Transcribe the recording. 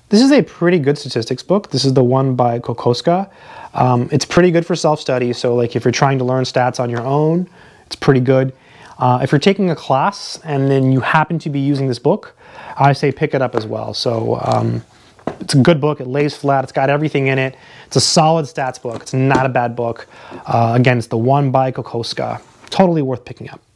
This is a pretty good statistics book. This is the one by Kokoska. It's pretty good for self-study, so like if you're trying to learn stats on your own, it's pretty good. If you're taking a class and then you happen to be using this book, I say pick it up as well. So it's a good book. It lays flat. It's got everything in it. It's a solid stats book. It's not a bad book. Again, it's the one by Kokoska. Totally worth picking up.